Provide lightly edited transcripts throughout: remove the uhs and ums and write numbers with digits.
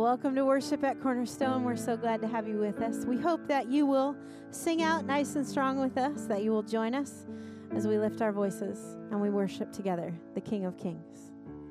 welcome to worship at Cornerstone. We're so glad to have you with us. We hope that you will sing out nice and strong with us, that you will join us as we lift our voices and we worship together the King of Kings.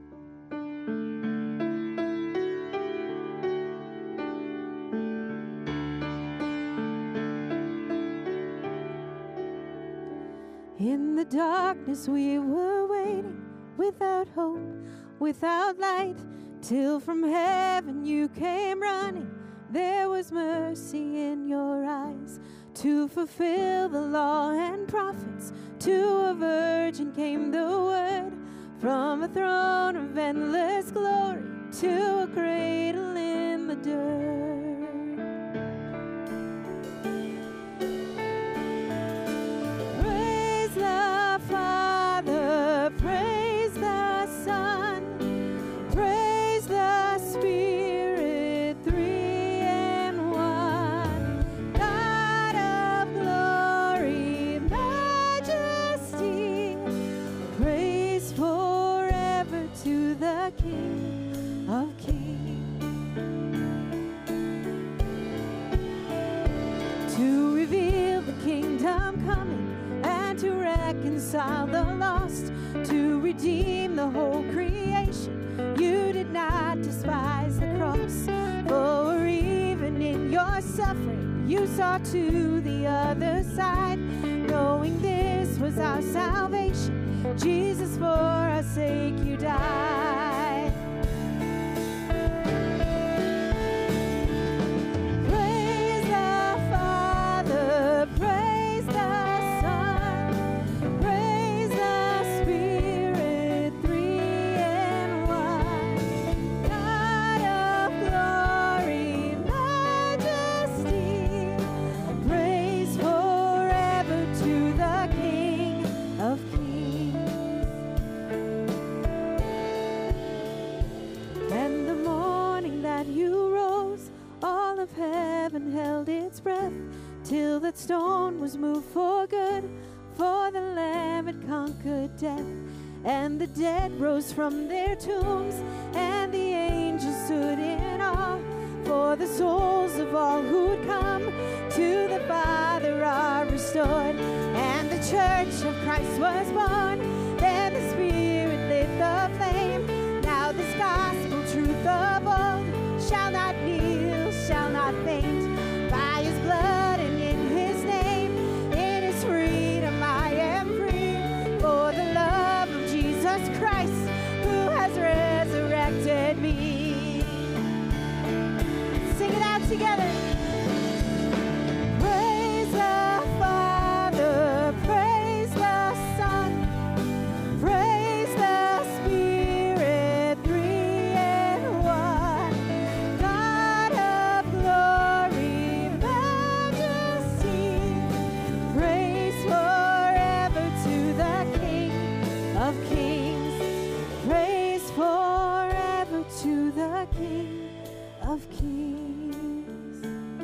In the darkness we were waiting, without hope, without light, till from heaven you came running. There was mercy in your eyes to fulfill the law and prophets. To a virgin came the word, from a throne of endless glory to a cradle in the dirt. Praise the Father, praise the Son, praise the Spirit, three in one. God of glory, majesty, praise forever to the King of Kings. To reveal the kingdom coming and to reconcile the lost, to redeem the whole creation. You did not despise the cross, for even in your suffering you saw to the other side, knowing this was our salvation. Jesus, for our sake you died. Praise the Father, praise the Son, praise the Spirit, three in one. God of glory, majesty, praise forever to the King of Kings. And the morning that you rose, all of heaven held its breath, till that stone was moved for good, for the Lamb had conquered death. And the dead rose from their tombs, and the angels stood in awe, for the souls of all who'd come to the Father are restored. And the church of Christ was born, then the Spirit lit the flame. Now this gospel truth of old shall not kneel, shall not faint. By his blood and in his name, in his freedom I am free. For the love of Jesus Christ, who has resurrected me. Sing it out together. Praise the Father, praise the Son, praise the Spirit, three in one. God of glory, majesty, praise forever to the King of Kings. Praise forever to the King of Kings.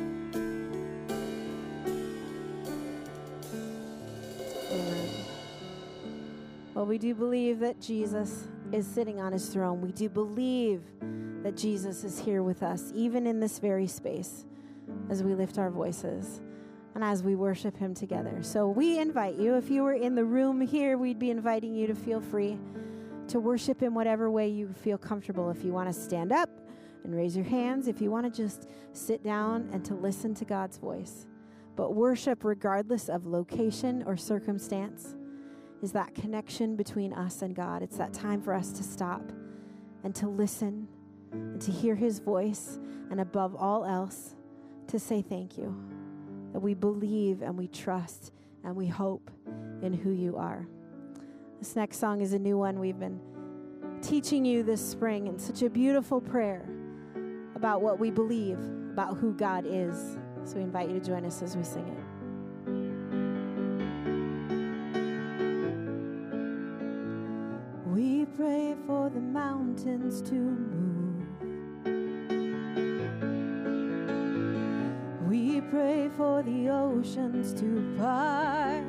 Amen. Well, we do believe that Jesus is sitting on his throne. We do believe that Jesus is here with us, even in this very space, as we lift our voices and as we worship him together. So we invite you, if you were in the room here, we'd be inviting you to feel free to worship in whatever way you feel comfortable. If you want to stand up and raise your hands, if you want to just sit down and to listen to God's voice. But worship, regardless of location or circumstance, is that connection between us and God. It's that time for us to stop and to listen and to hear his voice, and above all else, to say thank you, that we believe and we trust and we hope in who you are. This next song is a new one we've been teaching you this spring, and such a beautiful prayer about what we believe, about who God is. So we invite you to join us as we sing it. We pray for the mountains to move. We pray for the oceans to part.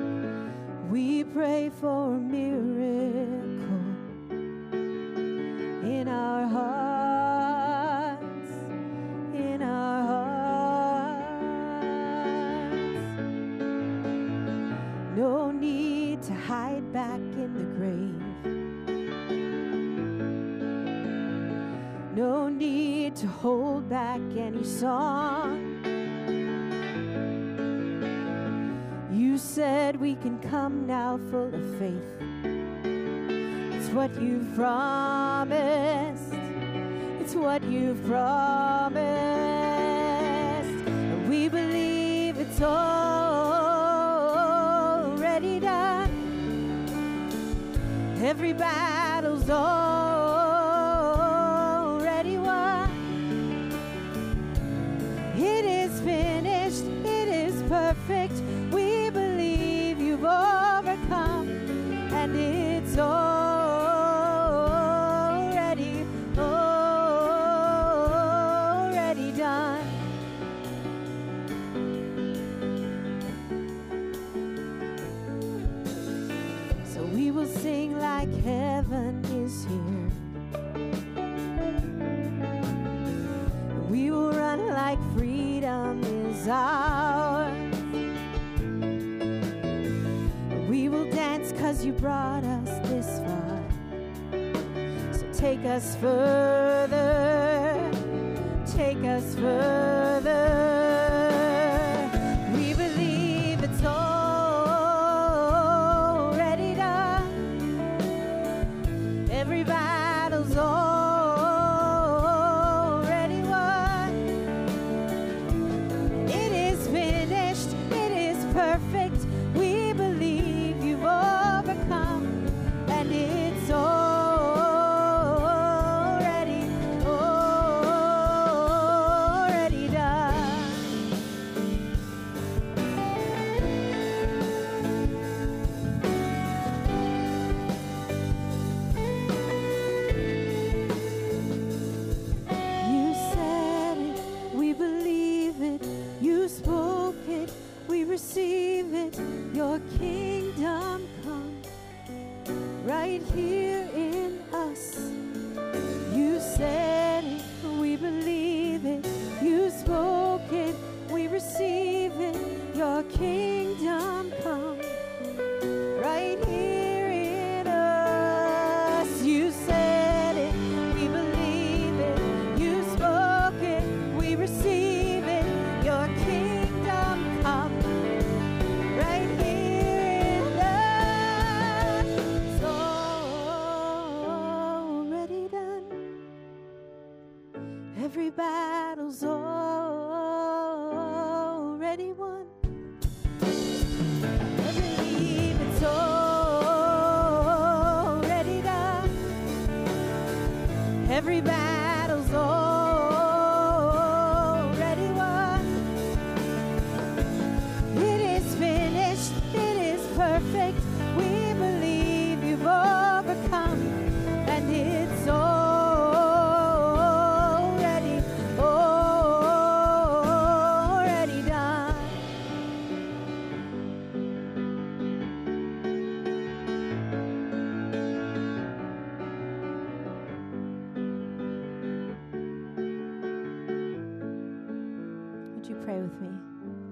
We pray for a miracle in our hearts, in our hearts. No need to hide back in the grave. No need to hold back any song. You said we can come now full of faith. It's what you've promised. It's what you've promised. And we believe it's already done. Every battle's already won. It is finished. It is perfect. We believe you've overcome, and it's already done. So we will sing like heaven is here. We will run like freedom is ours. We will dance 'cause you brought us this far. So take us further, take us further. We believe it's already done. Every battle's already won. It is finished, it is perfect. We believe you've overcome, and it's already done. You said it, we believe it. You spoke it, we receive it. Your kingdom come right here in us. You said it, we believe it. You spoke it, we receive it. Your kingdom come right here in us. You said it, we believe it. You spoke it, we receive it. Your kingdom come right here in us. It's already done. Every battle's already won. I believe it's already done. Every battle's already won. It is finished. It is perfect. We believe you've overcome, and it's already done. Would you pray with me?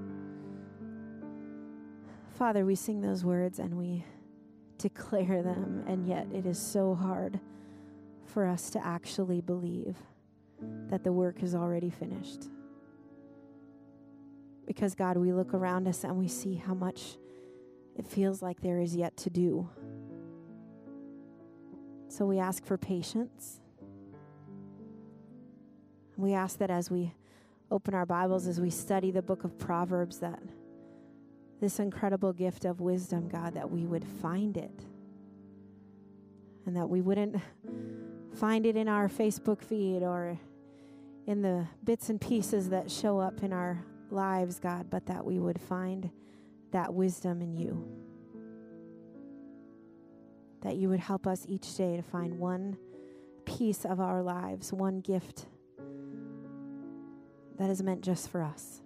Father, we sing those words and we declare them, and yet it is so hard for us to actually believe that the work is already finished. Because, God, we look around us and we see how much it feels like there is yet to do. So we ask for patience. We ask that as we open our Bibles, as we study the book of Proverbs, that this incredible gift of wisdom, God, that we would find it. And that we wouldn't find it in our Facebook feed or in the bits and pieces that show up in our lives, God, but that we would find that wisdom in you. That you would help us each day to find one piece of our lives, one gift that is meant just for us.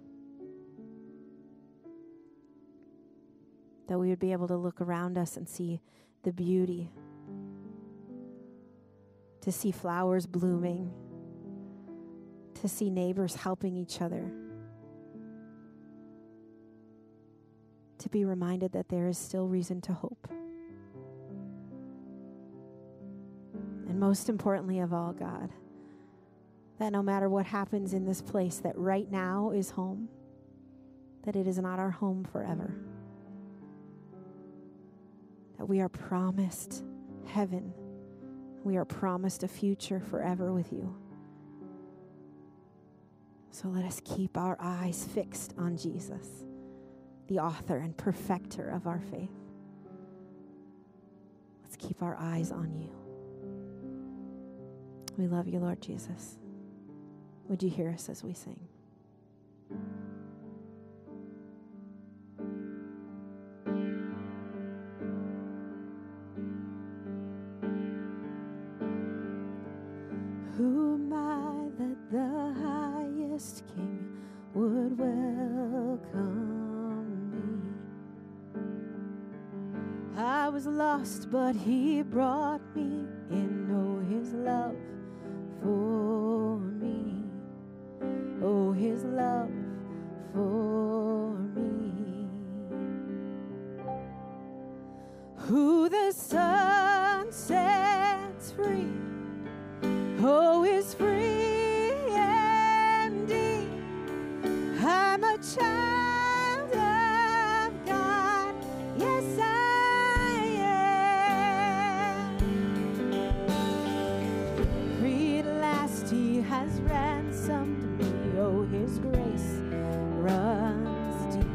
That we would be able to look around us and see the beauty to see flowers blooming, to see neighbors helping each other, to be reminded that there is still reason to hope. And most importantly of all, God, that no matter what happens in this place, that right now is home, that it is not our home forever, that we are promised heaven, we are promised a future forever with you. So let us keep our eyes fixed on Jesus, the author and perfecter of our faith. Let's keep our eyes on you. We love you, Lord Jesus. Would you hear us as we sing? Who am I that the highest King would welcome me? I was lost, but he brought me in. Oh, his love for me. Oh, his love for me. Who the Son sets free, oh, is free indeed. I'm a child of God. Yes, I am. Free at last, he has ransomed me. Oh, his grace runs deep.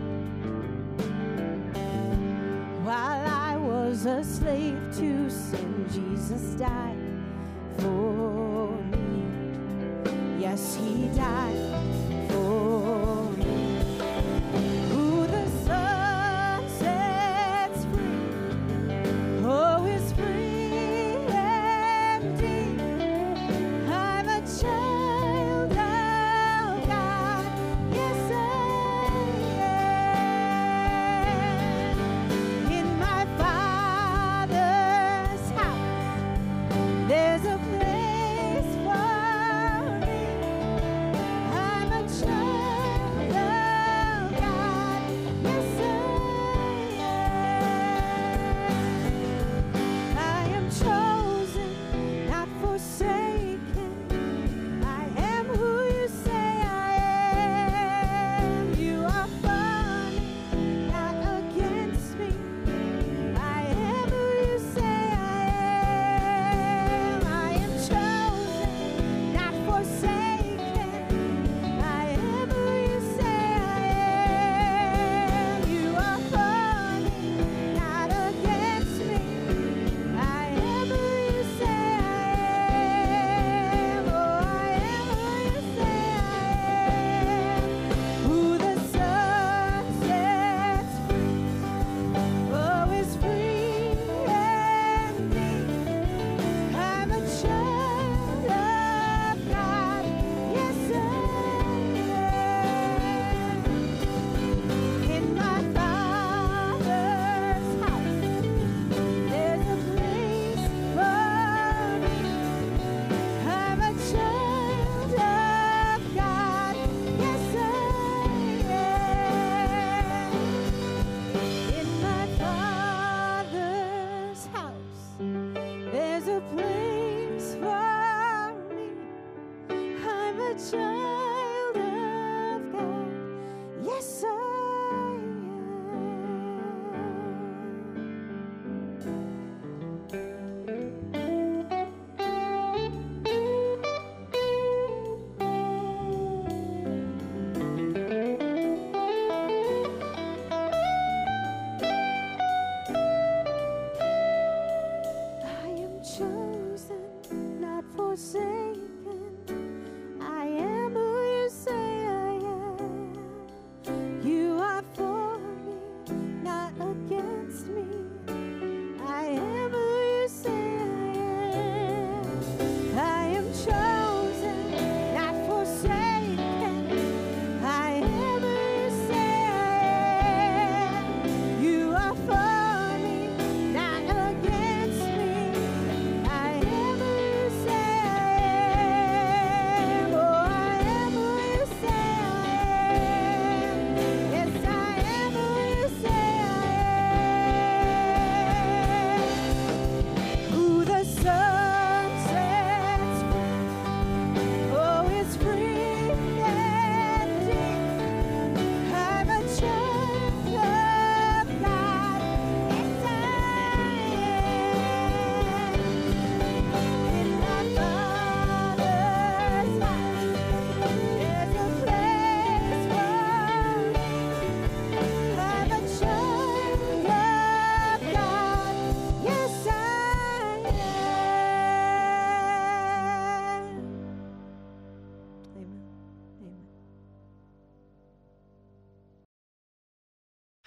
While I was a slave to sin, Jesus died for me. Yes, he died for me. Who the Son sets free, oh, is free indeed. I'm a child of God. Yes, I am. In my Father's house, there's a place for me. I'm a child of God. Yes, I am chosen, not forsaken. I am who you say I am. You are for me, not against me. I am who you say I am. I am chosen, not forsaken. I am who you say I am. You are for me, not against me. I am who you say I am. Oh, I am who you say I am. Who the Son sets free, oh, is free indeed. I'm a child of God. Yes, I am. In my Father's house, there's a place for me. I'm a child of God. Yes, I am. In my Father's house, there's a place for me. I'm a child of God. Yes, I am. I am chosen, not forsaken. I am who you say I am. You are for me, not against me. I am who you say I am. I am chosen, not forsaken. I am who you say I am. You are for me, not against me. I am who you say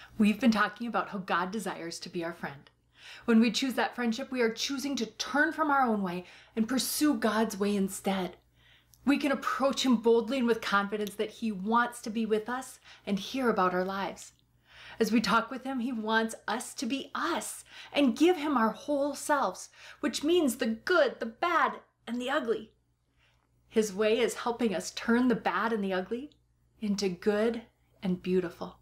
We've been talking about how God desires to be our friend. When we choose that friendship, we are choosing to turn from our own way and pursue God's way instead. We can approach him boldly and with confidence that he wants to be with us and hear about our lives. As we talk with him, he wants us to be us and give him our whole selves, which means the good, the bad, and the ugly. His way is helping us turn the bad and the ugly into good and beautiful.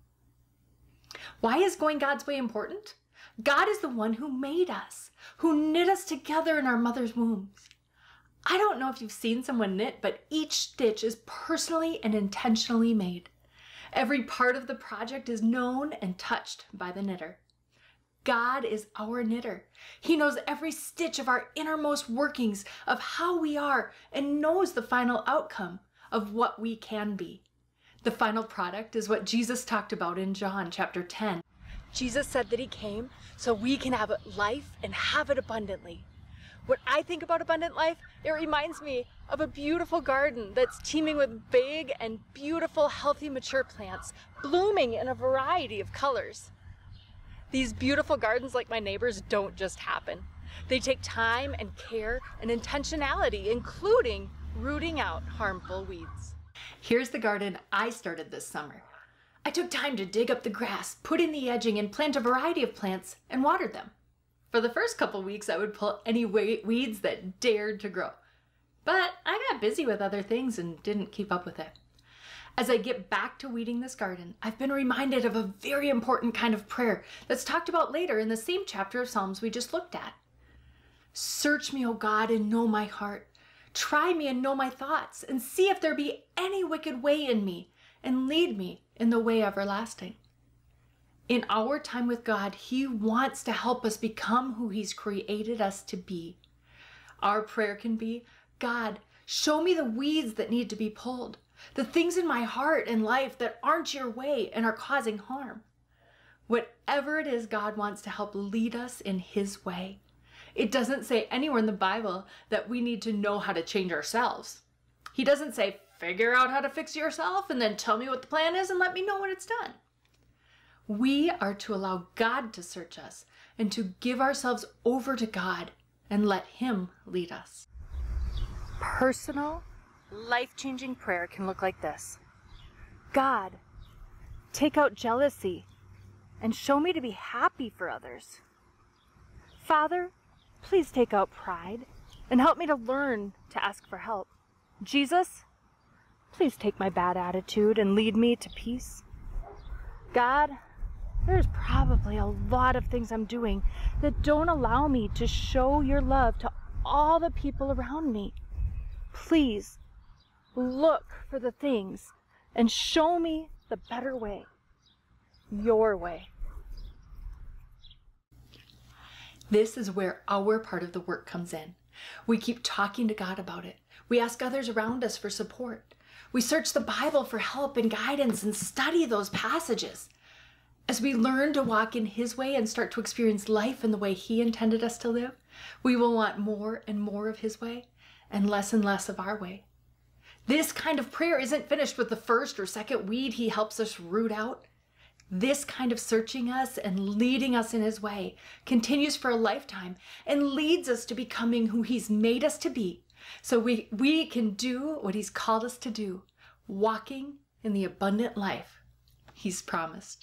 Why is going God's way important? God is the one who made us, who knit us together in our mother's wombs. I don't know if you've seen someone knit, but each stitch is personally and intentionally made. Every part of the project is known and touched by the knitter. God is our knitter. He knows every stitch of our innermost workings of how we are and knows the final outcome of what we can be. The final product is what Jesus talked about in John chapter 10. Jesus said that he came so we can have life and have it abundantly. When I think about abundant life, it reminds me of a beautiful garden that's teeming with big and beautiful, healthy, mature plants, blooming in a variety of colors. These beautiful gardens, like my neighbor's, don't just happen. They take time and care and intentionality, including rooting out harmful weeds. Here's the garden I started this summer. I took time to dig up the grass, put in the edging, and plant a variety of plants and watered them. For the first couple weeks, I would pull any weeds that dared to grow. But I got busy with other things and didn't keep up with it. As I get back to weeding this garden, I've been reminded of a very important kind of prayer that's talked about later in the same chapter of Psalms we just looked at. Search me, O God, and know my heart. Try me and know my thoughts, and see if there be any wicked way in me, and lead me in the way everlasting. In our time with God, he wants to help us become who he's created us to be. Our prayer can be, God, show me the weeds that need to be pulled, the things in my heart and life that aren't your way and are causing harm. Whatever it is, God wants to help lead us in his way. It doesn't say anywhere in the Bible that we need to know how to change ourselves. He doesn't say, figure out how to fix yourself and then tell me what the plan is and let me know when it's done. We are to allow God to search us and to give ourselves over to God and let him lead us. Personal, life-changing prayer can look like this. God, take out jealousy and show me to be happy for others. Father, please take out pride and help me to learn to ask for help. Jesus, please take my bad attitude and lead me to peace. God, there's probably a lot of things I'm doing that don't allow me to show your love to all the people around me. Please look for the things and show me the better way, your way. This is where our part of the work comes in. We keep talking to God about it. We ask others around us for support. We search the Bible for help and guidance and study those passages. As we learn to walk in his way and start to experience life in the way he intended us to live, we will want more and more of his way and less of our way. This kind of prayer isn't finished with the first or second weed he helps us root out. This kind of searching us and leading us in his way continues for a lifetime and leads us to becoming who he's made us to be, so we can do what he's called us to do, walking in the abundant life he's promised.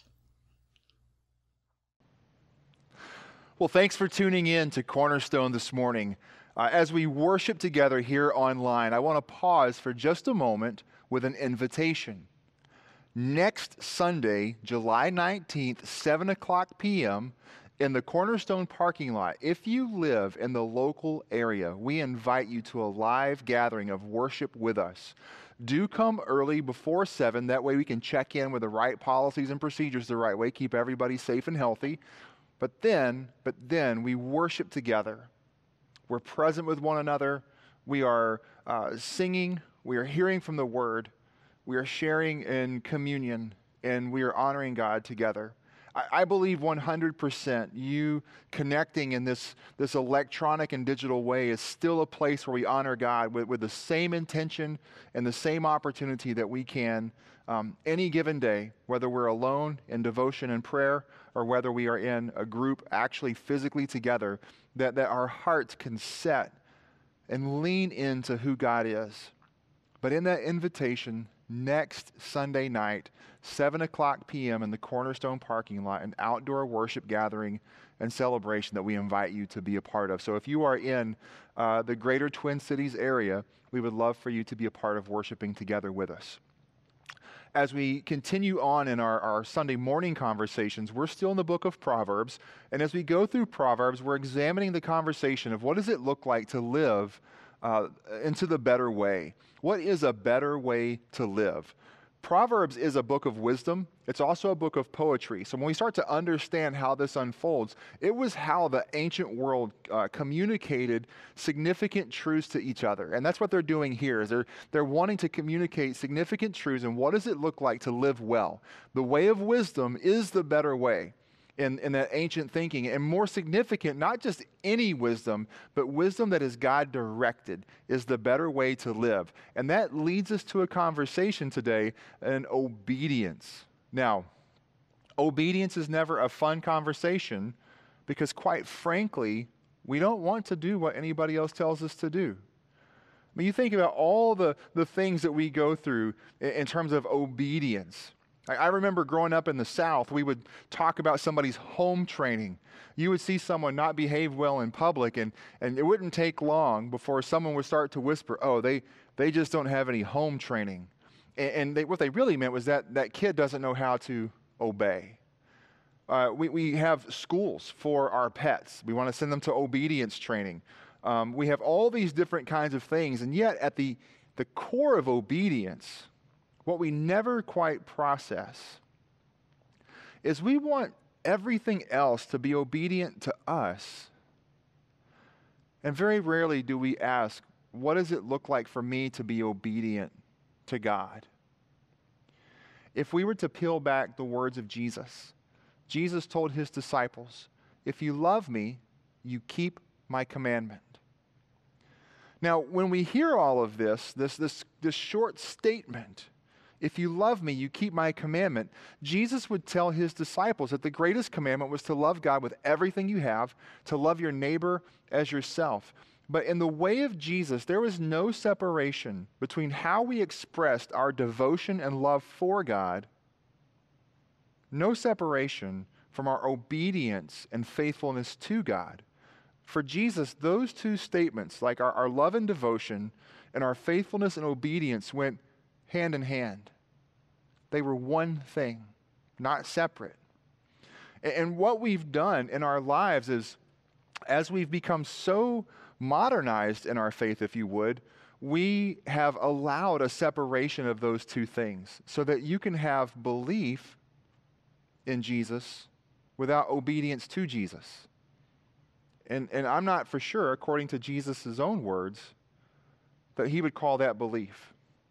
Well, thanks for tuning in to Cornerstone this morning. As we worship together here online, I want to pause for just a moment with an invitation. Next Sunday, July 19th, 7 o'clock p.m., in the Cornerstone parking lot, if you live in the local area, we invite you to a live gathering of worship with us. Do come early before 7. That way we can check in with the right policies and procedures the right way, keep everybody safe and healthy. But then we worship together. We're present with one another. We are singing. We are hearing from the Word. We are sharing in communion, and we are honoring God together. I believe 100% you connecting in this electronic and digital way is still a place where we honor God with the same intention and the same opportunity that we can any given day, whether we're alone in devotion and prayer or whether we are in a group actually physically together, that our hearts can set and lean into who God is. But in that invitation, next Sunday night, 7:00 p.m. in the Cornerstone parking lot, an outdoor worship gathering and celebration that we invite you to be a part of. So if you are in the greater Twin Cities area, we would love for you to be a part of worshiping together with us. As we continue on in our Sunday morning conversations, we're still in the book of Proverbs. And as we go through Proverbs, we're examining the conversation of what does it look like to live into the better way? What is a better way to live? Proverbs is a book of wisdom. It's also a book of poetry. So when we start to understand how this unfolds, it was how the ancient world communicated significant truths to each other. And that's what they're doing here, is they're wanting to communicate significant truths and what does it look like to live well. The way of wisdom is the better way in that ancient thinking. And more significant, not just any wisdom, but wisdom that is God-directed is the better way to live. And that leads us to a conversation today on obedience. Now, obedience is never a fun conversation because, quite frankly, we don't want to do what anybody else tells us to do. I mean, you think about all the things that we go through in terms of obedience. I remember growing up in the South, we would talk about somebody's home training. You would see someone not behave well in public, and it wouldn't take long before someone would start to whisper, oh, they just don't have any home training. And what they really meant was that kid doesn't know how to obey. We have schools for our pets. We want to send them to obedience training. We have all these different kinds of things, and yet at the core of obedience, what we never quite process is we want everything else to be obedient to us. And very rarely do we ask, what does it look like for me to be obedient to God? If we were to peel back the words of Jesus, Jesus told his disciples, if you love me, you keep my commandment. Now, when we hear all of this short statement, if you love me, you keep my commandment, Jesus would tell his disciples that the greatest commandment was to love God with everything you have, to love your neighbor as yourself. But in the way of Jesus, there was no separation between how we expressed our devotion and love for God, no separation from our obedience and faithfulness to God. For Jesus, those two statements, like our love and devotion and our faithfulness and obedience, went hand in hand. They were one thing, not separate. And what we've done in our lives is, as we've become so modernized in our faith, if you would, we have allowed a separation of those two things so that you can have belief in Jesus without obedience to Jesus. And I'm not for sure, according to Jesus' own words, that he would call that belief.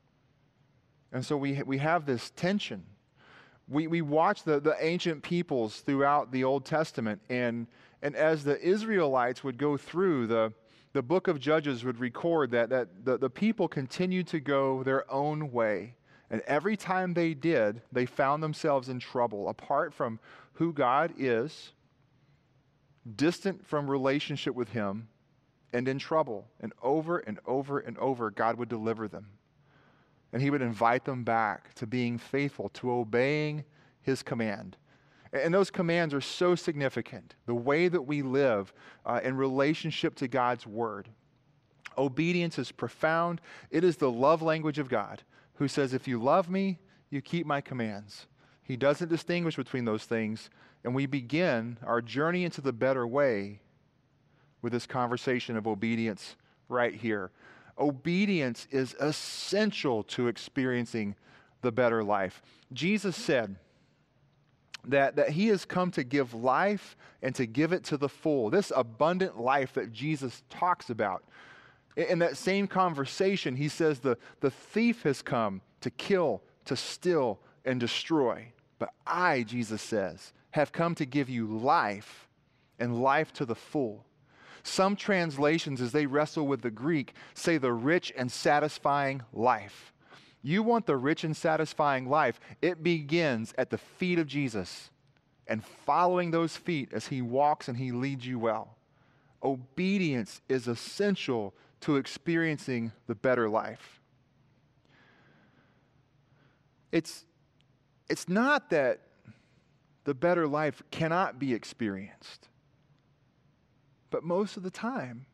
And so we have this tension. We watch the ancient peoples throughout the Old Testament, and as the Israelites would go through, the book of Judges would record that the people continued to go their own way. And every time they did, they found themselves in trouble, apart from who God is, distant from relationship with him, and in trouble. And over and over and over, God would deliver them. And he would invite them back to being faithful, to obeying his command. And those commands are so significant. The way that we live in relationship to God's word. Obedience is profound. It is the love language of God, who says, if you love me, you keep my commands. He doesn't distinguish between those things. And we begin our journey into the better way with this conversation of obedience right here. Obedience is essential to experiencing the better life. Jesus said that he has come to give life and to give it to the full. This abundant life that Jesus talks about. In that same conversation, he says the thief has come to kill, to steal, and destroy. But I, Jesus says, have come to give you life and life to the full. Some translations, as they wrestle with the Greek, say the rich and satisfying life. You want the rich and satisfying life, it begins at the feet of Jesus and following those feet as he walks and he leads you well. Obedience is essential to experiencing the better life. It's not that the better life cannot be experienced. But most of the time,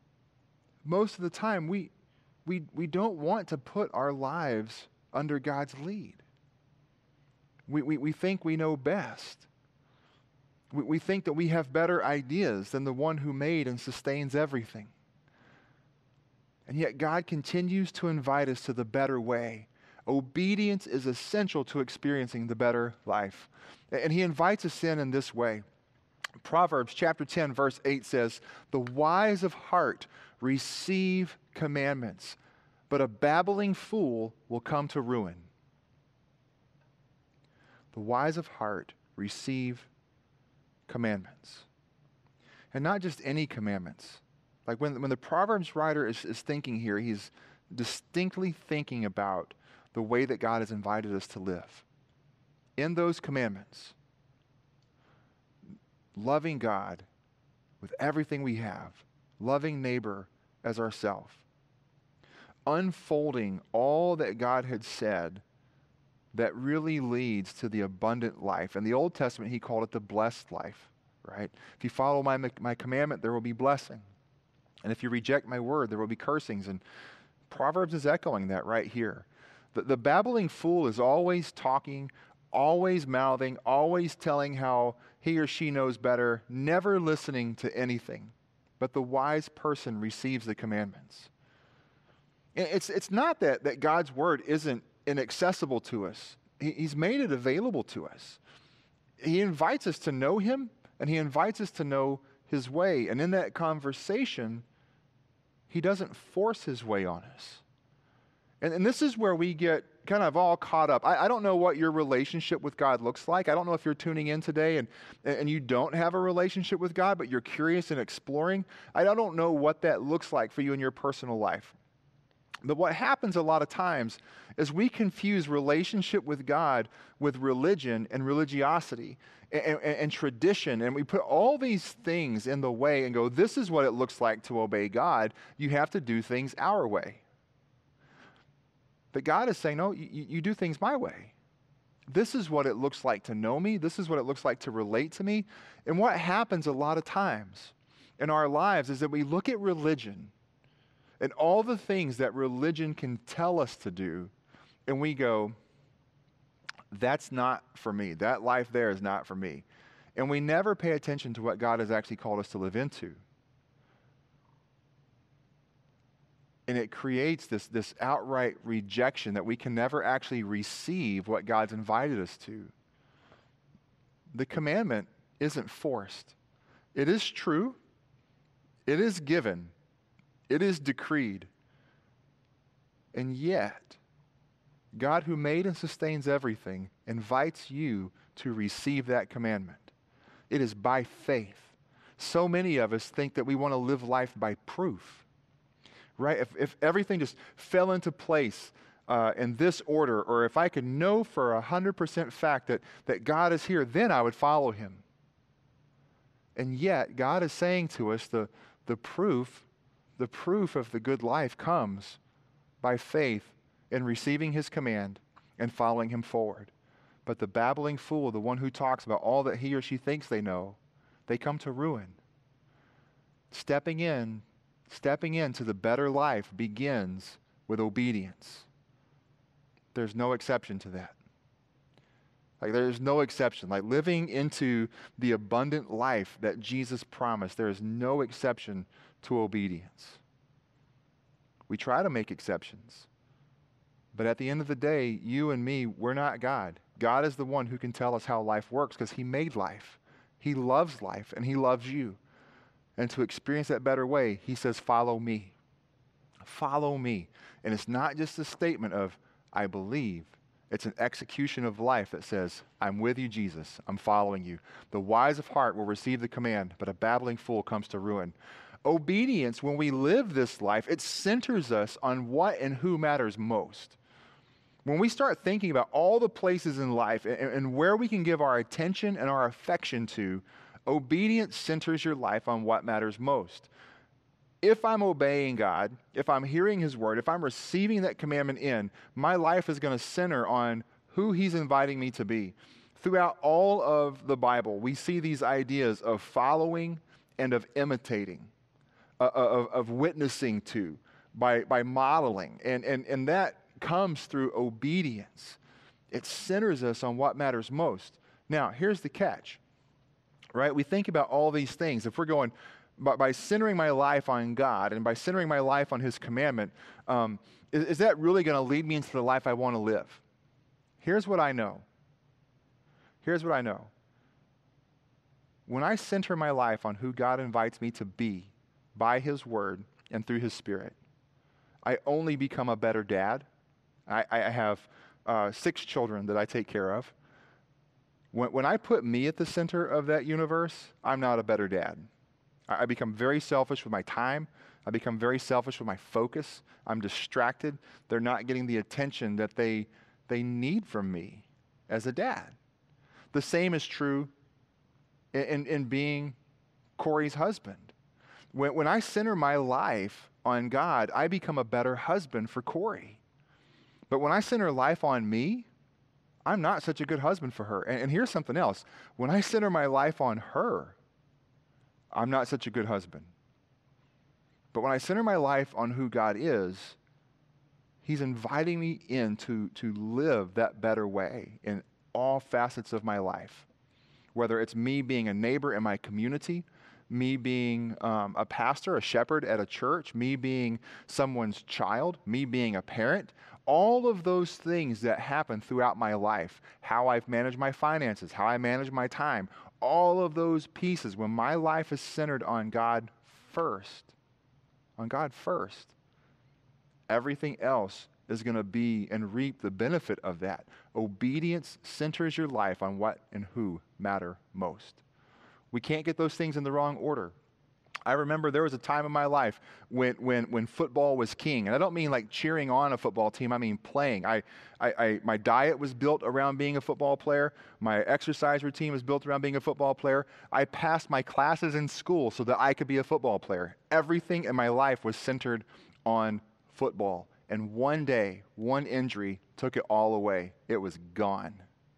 we don't want to put our lives under God's lead. We think we know best. We think that we have better ideas than the one who made and sustains everything. And yet God continues to invite us to the better way. Obedience is essential to experiencing the better life. And he invites us in this way. Proverbs chapter 10, verse 8 says, "The wise of heart receive commandments, but a babbling fool will come to ruin." The wise of heart receive commandments. And not just any commandments. Like when the Proverbs writer is thinking here, he's distinctly thinking about the way that God has invited us to live. In those commandments, loving God with everything we have, loving neighbor as ourselves, unfolding all that God had said that really leads to the abundant life. In the Old Testament, he called it the blessed life, right? If you follow my commandment, there will be blessing. And if you reject my word, there will be cursings. And Proverbs is echoing that right here. The babbling fool is always talking, always mouthing, always telling how he or she knows better, never listening to anything. But the wise person receives the commandments. It's not that God's word isn't inaccessible to us. He's made it available to us. He invites us to know him, and he invites us to know his way. And in that conversation, he doesn't force his way on us. And this is where we get kind of all caught up. I don't know what your relationship with God looks like. I don't know if you're tuning in today and you don't have a relationship with God, but you're curious and exploring. I don't know what that looks like for you in your personal life. But what happens a lot of times is we confuse relationship with God with religion and religiosity and tradition. And we put all these things in the way and go, this is what it looks like to obey God. You have to do things our way. But God is saying, no, you do things my way. This is what it looks like to know me. This is what it looks like to relate to me. And what happens a lot of times in our lives is that we look at religion and all the things that religion can tell us to do, and we go, that's not for me. That life there is not for me. And we never pay attention to what God has actually called us to live into. And it creates this outright rejection that we can never actually receive what God's invited us to. The commandment isn't forced. It is true. It is given. It is decreed. And yet, God who made and sustains everything invites you to receive that commandment. It is by faith. So many of us think that we want to live life by proof. Right? If everything just fell into place in this order, or if I could know for 100% fact that God is here, then I would follow him. And yet, God is saying to us the proof of the good life comes by faith in receiving his command and following him forward. But the babbling fool, the one who talks about all that he or she thinks they know, they come to ruin. Stepping into the better life begins with obedience. There's no exception to that. There's no exception. Living into the abundant life that Jesus promised, there is no exception to obedience. We try to make exceptions. But at the end of the day, you and me, we're not God. God is the one who can tell us how life works because he made life. He loves life, and he loves you. And to experience that better way, he says, follow me. Follow me. And it's not just a statement of, I believe. It's an execution of life that says, I'm with you, Jesus. I'm following you. The wise of heart will receive the command, but a babbling fool comes to ruin. Obedience, when we live this life, it centers us on what and who matters most. When we start thinking about all the places in life and where we can give our attention and our affection to, obedience centers your life on what matters most. If I'm obeying God, if I'm hearing his word, if I'm receiving that commandment in, my life is going to center on who he's inviting me to be. Throughout all of the Bible, we see these ideas of following and of imitating, of witnessing to, by modeling. And that comes through obedience. It centers us on what matters most. Now, here's the catch, right? We think about all these things. If we're going, by centering my life on God and by centering my life on his commandment, is that really going to lead me into the life I want to live? Here's what I know. Here's what I know. When I center my life on who God invites me to be by his word and through his Spirit, I only become a better dad. I have 6 children that I take care of. When I put me at the center of that universe, I'm not a better dad. I become very selfish with my time. I become very selfish with my focus. I'm distracted. They're not getting the attention that they need from me as a dad. The same is true in being Corey's husband. When I center my life on God, I become a better husband for Corey. But when I center life on me, I'm not such a good husband for her. And here's something else. When I center my life on her, I'm not such a good husband. But when I center my life on who God is, he's inviting me in to live that better way in all facets of my life. Whether it's me being a neighbor in my community, me being a pastor, a shepherd at a church, me being someone's child, me being a parent, all of those things that happen throughout my life, how I've managed my finances, how I manage my time, all of those pieces, when my life is centered on God first, everything else is going to be and reap the benefit of that. Obedience centers your life on what and who matter most. We can't get those things in the wrong order. I remember there was a time in my life when football was king. And I don't mean like cheering on a football team. I mean playing. My diet was built around being a football player. My exercise routine was built around being a football player. I passed my classes in school so that I could be a football player. Everything in my life was centered on football. And one day, one injury took it all away. It was gone.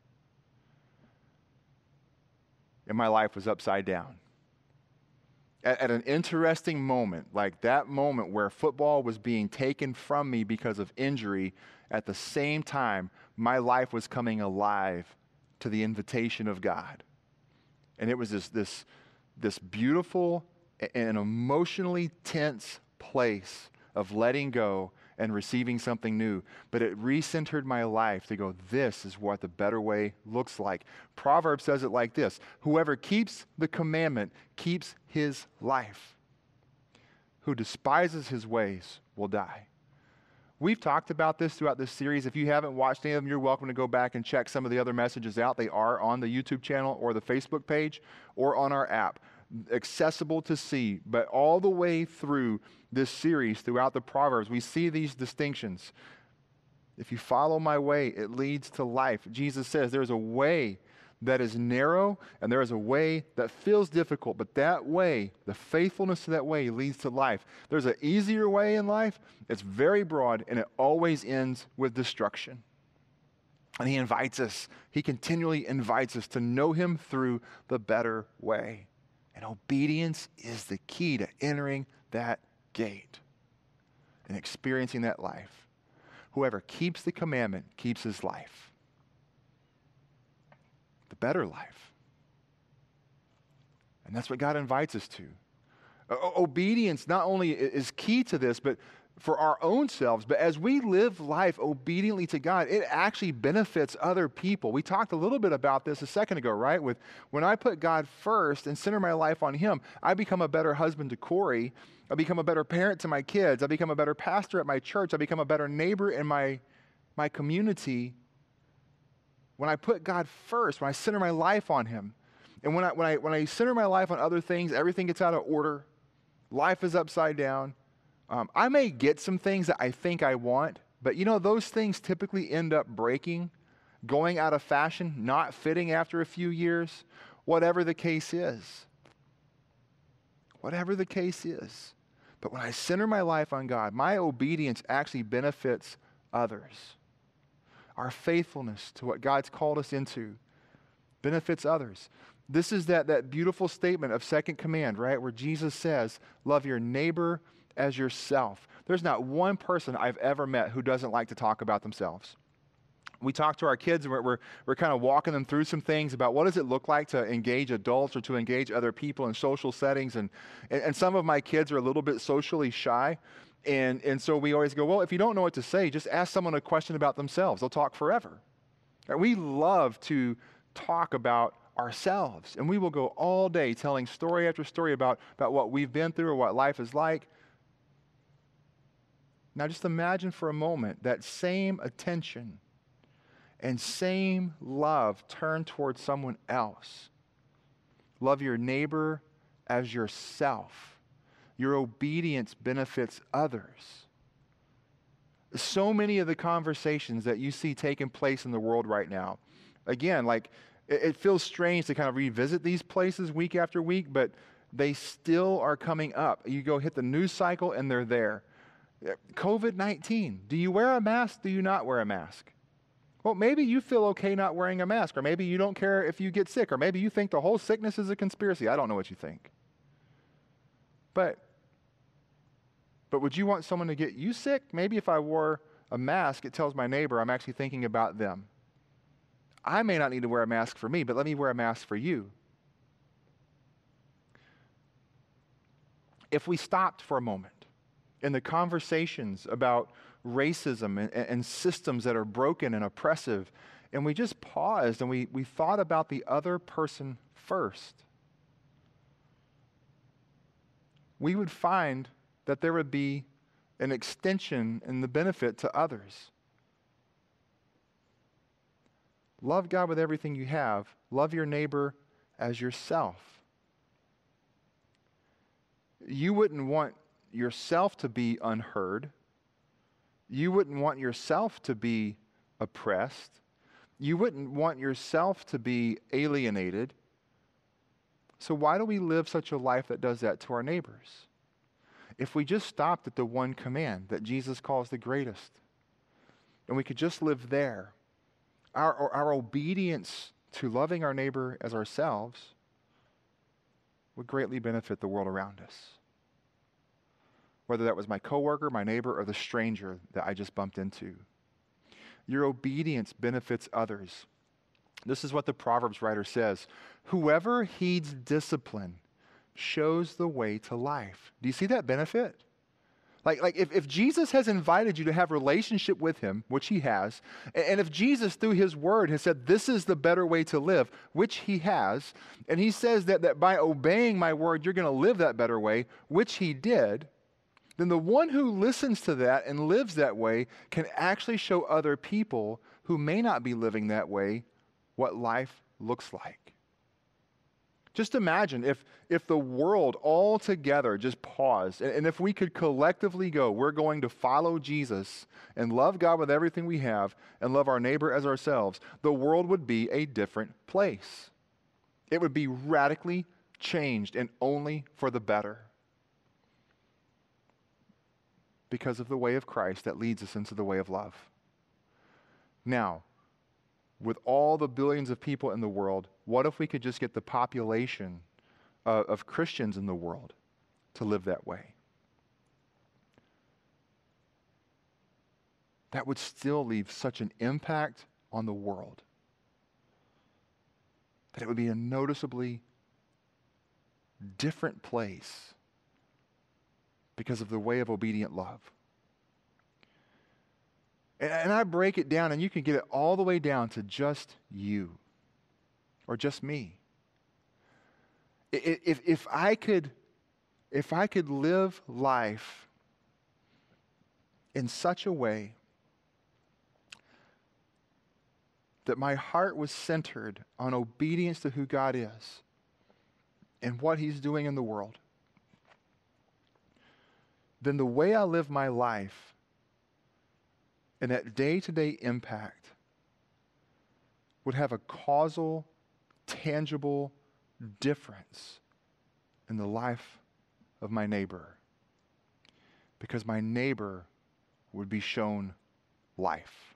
And my life was upside down. At an interesting moment, like that moment where football was being taken from me because of injury, at the same time, my life was coming alive to the invitation of God. And it was this beautiful and emotionally tense place of letting go and receiving something new. But it recentered my life to go, this is what the better way looks like. Proverbs says it like this: whoever keeps the commandment keeps his life. Who despises his ways will die. We've talked about this throughout this series. If you haven't watched any of them, you're welcome to go back and check some of the other messages out. They are on the YouTube channel or the Facebook page or on our app. Accessible to see, but all the way through this series, throughout the Proverbs, we see these distinctions. If you follow my way, it leads to life. Jesus says there's a way that is narrow and there is a way that feels difficult, but that way, the faithfulness to that way leads to life. There's an easier way in life. It's very broad and it always ends with destruction. And he continually invites us to know him through the better way. And obedience is the key to entering that gate and experiencing that life. Whoever keeps the commandment keeps his life. The better life. And that's what God invites us to. Obedience not only is key to this, but for our own selves, but as we live life obediently to God, it actually benefits other people. We talked a little bit about this a second ago, right? With when I put God first and center my life on him, I become a better husband to Corey. I become a better parent to my kids. I become a better pastor at my church. I become a better neighbor in my community when I put God first, when I center my life on him, and when I center my life on other things, everything gets out of order. Life is upside down. I may get some things that I think I want, but those things typically end up breaking, going out of fashion, not fitting after a few years, whatever the case is. Whatever the case is. But when I center my life on God, my obedience actually benefits others. Our faithfulness to what God's called us into benefits others. This is that beautiful statement of second command, right? Where Jesus says, love your neighbor as yourself. There's not one person I've ever met who doesn't like to talk about themselves. We talk to our kids and we're kind of walking them through some things about what does it look like to engage adults or to engage other people in social settings. And some of my kids are a little bit socially shy. And so we always go, well, if you don't know what to say, just ask someone a question about themselves. They'll talk forever. And we love to talk about ourselves. And we will go all day telling story after story about what we've been through or what life is like. Now just imagine for a moment that same attention and same love turned towards someone else. Love your neighbor as yourself. Your obedience benefits others. So many of the conversations that you see taking place in the world right now, again, like it feels strange to kind of revisit these places week after week, but they still are coming up. You go hit the news cycle and they're there. COVID-19. Do you wear a mask? Do you not wear a mask? Well, maybe you feel okay not wearing a mask, or maybe you don't care if you get sick, or maybe you think the whole sickness is a conspiracy. I don't know what you think. But would you want someone to get you sick? Maybe if I wore a mask, it tells my neighbor I'm actually thinking about them. I may not need to wear a mask for me, but let me wear a mask for you. If we stopped for a moment in the conversations about racism and systems that are broken and oppressive, and we just paused and we thought about the other person first, we would find that there would be an extension in the benefit to others. Love God with everything you have. Love your neighbor as yourself. You wouldn't want yourself to be unheard. You wouldn't want yourself to be oppressed. You wouldn't want yourself to be alienated. So why do we live such a life that does that to our neighbors? If we just stopped at the one command that Jesus calls the greatest, and we could just live there, our obedience to loving our neighbor as ourselves would greatly benefit the world around us. Whether that was my coworker, my neighbor, or the stranger that I just bumped into. Your obedience benefits others. This is what the Proverbs writer says. Whoever heeds discipline shows the way to life. Do you see that benefit? Like if Jesus has invited you to have relationship with him, which he has, and if Jesus through his word has said this is the better way to live, which he has, and he says that by obeying my word you're going to live that better way, which he did, then the one who listens to that and lives that way can actually show other people who may not be living that way what life looks like. Just imagine if the world altogether just paused, and if we could collectively go, we're going to follow Jesus and love God with everything we have and love our neighbor as ourselves, the world would be a different place. It would be radically changed and only for the better. Because of the way of Christ that leads us into the way of love. Now, with all the billions of people in the world, what if we could just get the population of Christians in the world to live that way? That would still leave such an impact on the world that it would be a noticeably different place because of the way of obedient love. And I break it down, and you can get it all the way down to just you or just me. If I could live life in such a way that my heart was centered on obedience to who God is and what he's doing in the world, then the way I live my life and that day-to-day impact would have a causal, tangible difference in the life of my neighbor, because my neighbor would be shown life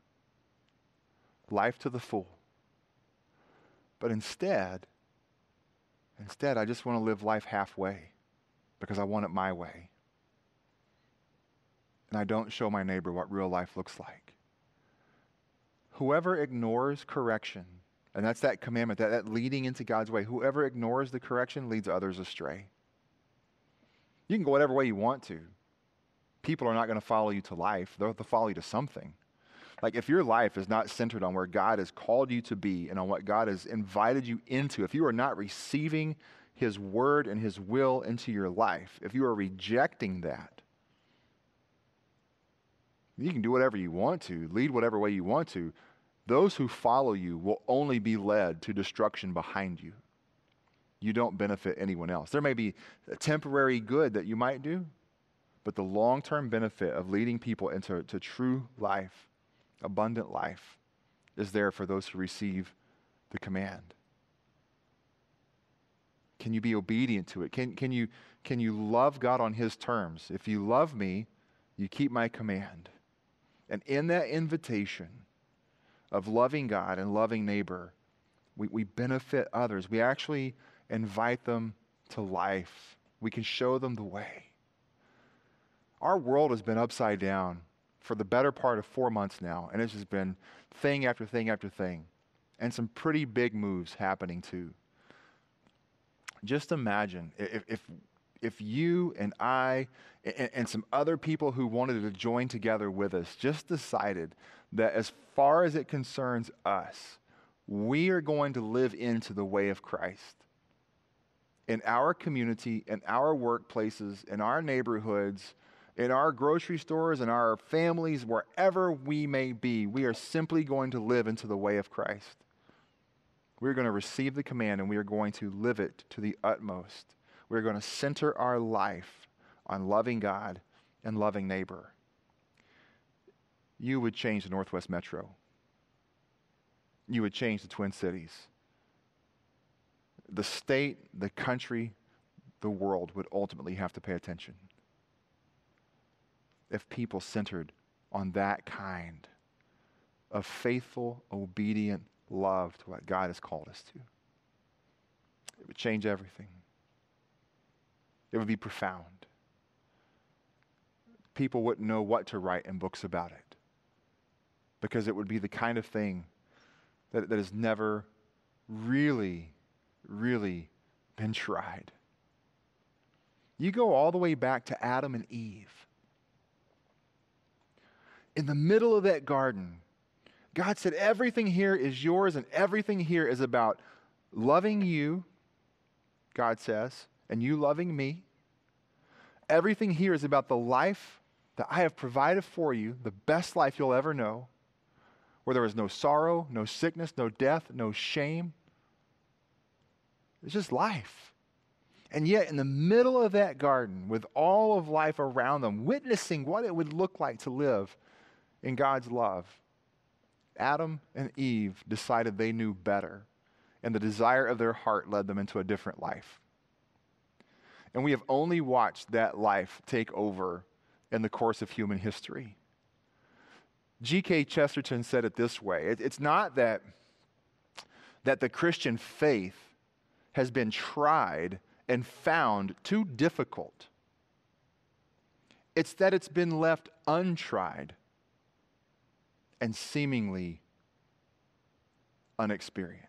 to the full. But instead, I just want to live life halfway because I want it my way. And I don't show my neighbor what real life looks like. Whoever ignores correction, and that's that commandment, that leading into God's way, whoever ignores the correction leads others astray. You can go whatever way you want to. People are not going to follow you to life. They'll follow you to something. Like if your life is not centered on where God has called you to be and on what God has invited you into, if you are not receiving his word and his will into your life, if you are rejecting that, you can do whatever you want to, lead whatever way you want to. Those who follow you will only be led to destruction behind you. You don't benefit anyone else. There may be a temporary good that you might do, but the long-term benefit of leading people into true life, abundant life, is there for those who receive the command. Can you be obedient to it? Can you love God on his terms? If you love me, you keep my command. And in that invitation of loving God and loving neighbor, we benefit others. We actually invite them to life. We can show them the way. Our world has been upside down for the better part of 4 months now, and it's just been thing after thing after thing, and some pretty big moves happening too. Just imagine if you and I and some other people who wanted to join together with us just decided that as far as it concerns us, we are going to live into the way of Christ in our community, in our workplaces, in our neighborhoods, in our grocery stores, in our families, wherever we may be. We are simply going to live into the way of Christ. We're going to receive the command and we are going to live it to the utmost. We're going to center our life on loving God and loving neighbor. You would change the Northwest Metro. You would change the Twin Cities. The state, the country, the world would ultimately have to pay attention if people centered on that kind of faithful, obedient love to what God has called us to. It would change everything. It would be profound. People wouldn't know what to write in books about it because it would be the kind of thing that has never really been tried. You go all the way back to Adam and Eve. In the middle of that garden, God said, everything here is yours and everything here is about loving you, God says, and you loving me. Everything here is about the life that I have provided for you, the best life you'll ever know, where there is no sorrow, no sickness, no death, no shame. It's just life. And yet in the middle of that garden, with all of life around them, witnessing what it would look like to live in God's love, Adam and Eve decided they knew better, and the desire of their heart led them into a different life. And we have only watched that life take over in the course of human history. G.K. Chesterton said it this way. It's not that the Christian faith has been tried and found too difficult. It's that it's been left untried and seemingly unexperienced.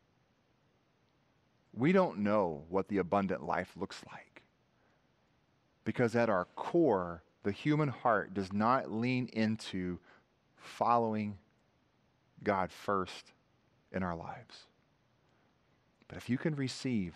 We don't know what the abundant life looks like because at our core, the human heart does not lean into following God first in our lives. But if you can receive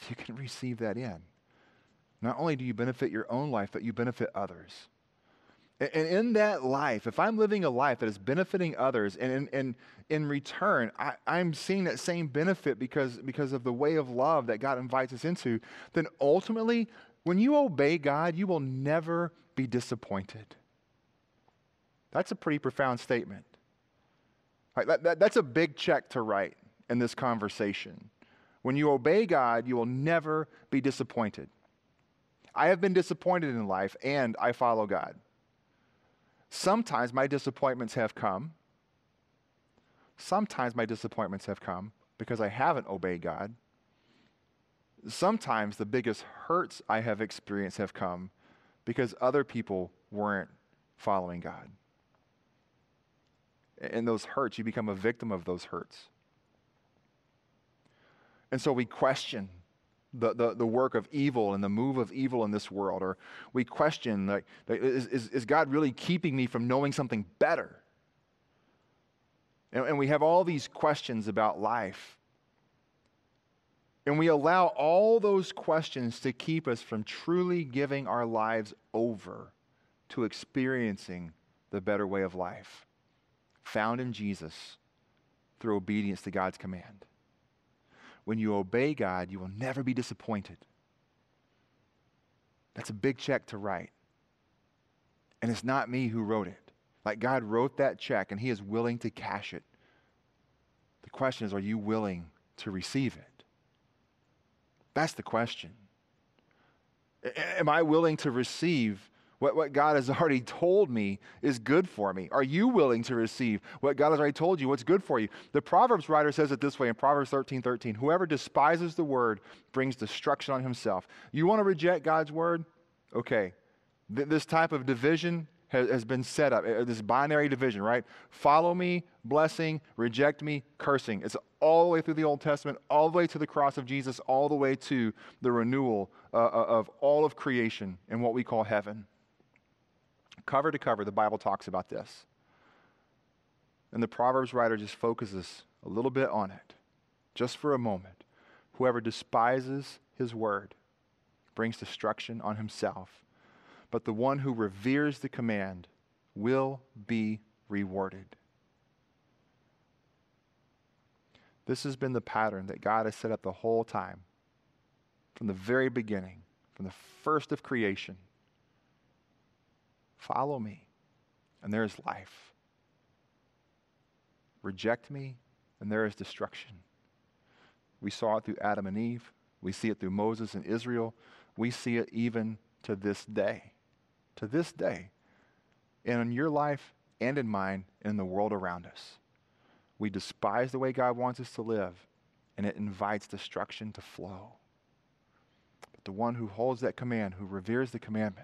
that in, not only do you benefit your own life, but you benefit others. And in that life, if I'm living a life that is benefiting others, and in return, I'm seeing that same benefit because of the way of love that God invites us into, then ultimately, when you obey God, you will never be disappointed. That's a pretty profound statement. That's a big check to write in this conversation. When you obey God, you will never be disappointed. I have been disappointed in life, and I follow God. Sometimes my disappointments have come. Sometimes my disappointments have come because I haven't obeyed God. Sometimes the biggest hurts I have experienced have come because other people weren't following God. And those hurts, you become a victim of those hurts. And so we question the work of evil and the move of evil in this world, or we question, like, is God really keeping me from knowing something better? And we have all these questions about life. And we allow all those questions to keep us from truly giving our lives over to experiencing the better way of life found in Jesus through obedience to God's command. When you obey God, you will never be disappointed. That's a big check to write. And it's not me who wrote it. Like, God wrote that check and he is willing to cash it. The question is, are you willing to receive it? That's the question. Am I willing to receive what God has already told me is good for me? Are you willing to receive what God has already told you, what's good for you? The Proverbs writer says it this way in Proverbs 13:13. Whoever despises the word brings destruction on himself. You want to reject God's word? Okay. This type of division has been set up, this binary division, right? Follow me, blessing, reject me, cursing. It's all the way through the Old Testament, all the way to the cross of Jesus, all the way to the renewal of all of creation in what we call heaven. Cover to cover, the Bible talks about this. And the Proverbs writer just focuses a little bit on it, just for a moment. Whoever despises his word brings destruction on himself, but the one who reveres the command will be rewarded. This has been the pattern that God has set up the whole time, from the very beginning, from the first of creation. Follow me, and there is life. Reject me, and there is destruction. We saw it through Adam and Eve. We see it through Moses and Israel. We see it even to this day. To this day. And in your life and in mine and in the world around us. We despise the way God wants us to live, and it invites destruction to flow. But the one who holds that command, who reveres the commandment,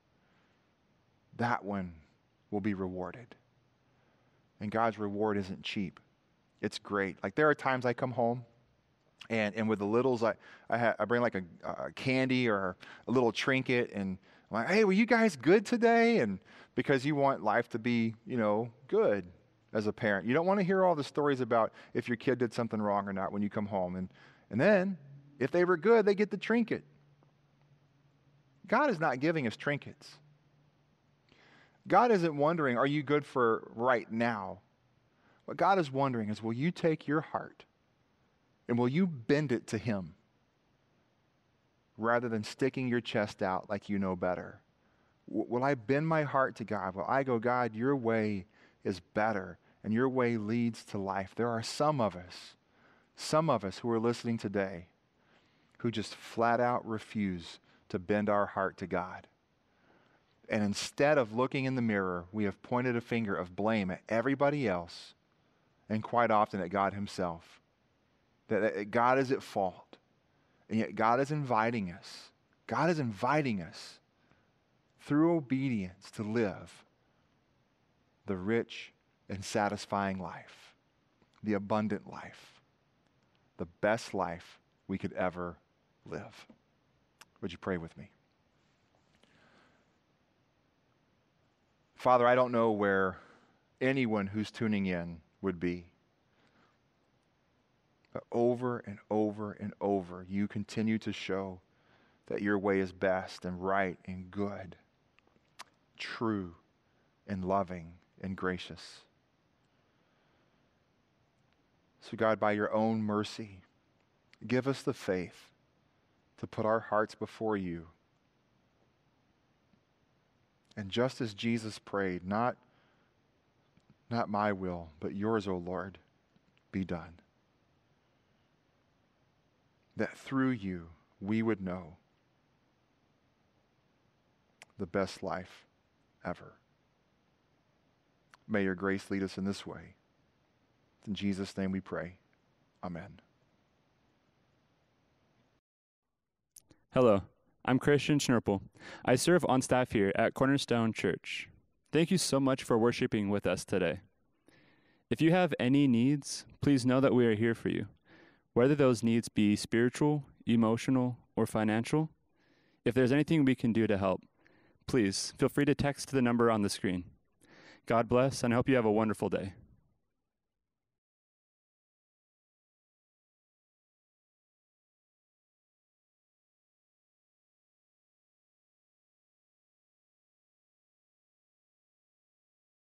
that one will be rewarded. And God's reward isn't cheap. It's great. Like, there are times I come home, and with the littles, I bring like a candy or a little trinket, and I'm like, hey, were you guys good today? And because you want life to be, good as a parent. You don't want to hear all the stories about if your kid did something wrong or not when you come home. And then, if they were good, they get the trinket. God is not giving us trinkets. God isn't wondering, are you good for right now? What God is wondering is, will you take your heart and will you bend it to him rather than sticking your chest out like you know better? Will I bend my heart to God? Will I go, God, your way is better and your way leads to life? There are some of us who are listening today who just flat out refuse to bend our heart to God. And instead of looking in the mirror, we have pointed a finger of blame at everybody else and quite often at God himself. That God is at fault. And yet God is inviting us. God is inviting us through obedience to live the rich and satisfying life, the abundant life, the best life we could ever live. Would you pray with me? Father, I don't know where anyone who's tuning in would be. But over and over and over, you continue to show that your way is best and right and good, true and loving and gracious. So God, by your own mercy, give us the faith to put our hearts before you. And just as Jesus prayed, not my will, but yours, O Lord, be done. That through you we would know the best life ever. May your grace lead us in this way. In Jesus' name we pray. Amen. Hello, I'm Christian Schnurple. I serve on staff here at Cornerstone Church. Thank you so much for worshiping with us today. If you have any needs, please know that we are here for you. Whether those needs be spiritual, emotional, or financial, if there's anything we can do to help, please feel free to text the number on the screen. God bless, and I hope you have a wonderful day.